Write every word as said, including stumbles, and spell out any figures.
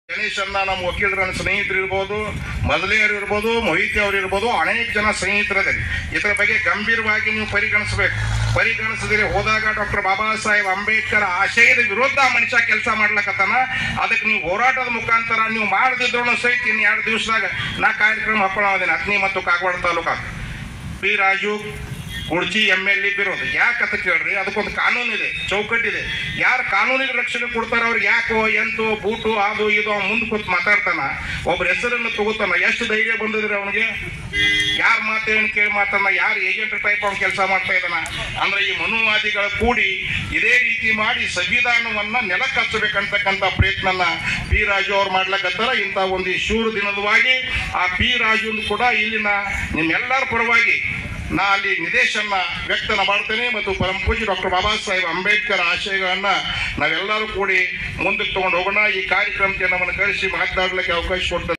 ಗಣೇಶನ್ನ ನಮ್ಮ ವಕೀಲರ ಸ್ನೇಹಿತರು ಇರ್ಬೋದು, ಮೊದಲೆಯವರು ಇರ್ಬೋದು, ಮೊಹಿತಿ ಅವರು ಇರ್ಬೋದು, ಅನೇಕ ಜನ ಸ್ನೇಹಿತರದಿರಿ. ಇದರ ಬಗ್ಗೆ ಗಂಭೀರವಾಗಿ ನೀವು ಪರಿಗಣಿಸಬೇಕು. ಪರಿಗಣಿಸಿದ್ರೆ ಹೋದಾಗ ಡಾಕ್ಟರ್ ಬಾಬಾ ಸಾಹೇಬ್ ಅಂಬೇಡ್ಕರ್ ಆಶಯದ ವಿರುದ್ಧ ಮನುಷ್ಯ ಕೆಲಸ ಮಾಡ್ಲಕತ್ತಾನ. ಅದಕ್ಕೆ ನೀವು ಹೋರಾಟದ ಮುಖಾಂತರ ನೀವು ಮಾಡದಿದ್ರು ಸಹಿತ ಇನ್ನು ಎರಡು ದಿವಸದಾಗ ನಾ ಕಾರ್ಯಕ್ರಮ ಹಾಕೊಳ್ಳೋದೇನೆ ಹತ್ನಿ ಮತ್ತು Kagwad taluka P Raju Kudchi M L A ಬಿರೋದು ಯಾಕಂತ ಕೇಳ್ರಿ, ಅದಕ್ಕೊಂದು ಕಾನೂನು ಇದೆ, ಚೌಕಟ್ಟಿದೆ. ಯಾರು ಕಾನೂನಿಗೆ ರಕ್ಷಣೆ ಕೊಡ್ತಾರ ಅವ್ರಿಗೆ ಯಾಕೋ ಎಂತೋ ಬೂಟು ಅದು ಇದು ಅವ್ನು ಮುಂದೆ ಕೂತ್ ಮಾತಾಡ್ತಾನ, ಒಬ್ರ ಹೆಸರನ್ನು ತಗೋತಾನ. ಎಷ್ಟು ಧೈರ್ಯ ಬಂದಿದ್ರಿ ಅವನಿಗೆ? ಯಾರ ಮಾತೇನು ಕೇಳಿ ಮಾತಾಡ, ಯಾರು ಏಜೆಂಟ್ ಟೈಪ್ ಅವ್ನು ಕೆಲಸ ಮಾಡ್ತಾ ಇದ್ದಾನ ಅಂದ್ರೆ ಈ ಮನುವಾದಿಗಳ ಕೂಡಿ ಇದೇ ರೀತಿ ಮಾಡಿ ಸಂವಿಧಾನವನ್ನ ನೆಲಕ್ಕೆ ಹಚ್ಚಬೇಕಂತಕ್ಕಂಥ ಪ್ರಯತ್ನನ ಪಿ ರಾಜು ಅವ್ರು ಮಾಡ್ಲಕತ್ತಾರ. ಇಂಥ ಒಂದು ಶೂರ ದಿನದವಾಗಿ ಆ ಪಿ ರಾಜು ಕೂಡ ಇಲ್ಲಿನ ನಿಮ್ಮೆಲ್ಲರ ಪರವಾಗಿ ನಾ ಅಲ್ಲಿ ನಿದೇಶನ ವ್ಯಕ್ತನ ಮಾಡ್ತೇನೆ. ಮತ್ತು ಪರಮ ಪೂಜ್ಯ ಡಾಕ್ಟರ್ ಬಾಬಾ ಸಾಹೇಬ್ ಅಂಬೇಡ್ಕರ್ ಆಶಯಗಳನ್ನ ನಾವೆಲ್ಲರೂ ಕೂಡಿ ಮುಂದಕ್ಕೆ ತಗೊಂಡು ಹೋಗೋಣ. ಈ ಕಾರ್ಯಕ್ರಮಕ್ಕೆ ನಮ್ಮನ್ನು ಕರೆಸಿ ಮಾತನಾಡಲಿಕ್ಕೆ ಅವಕಾಶ ಕೊಡ್ತಾರೆ.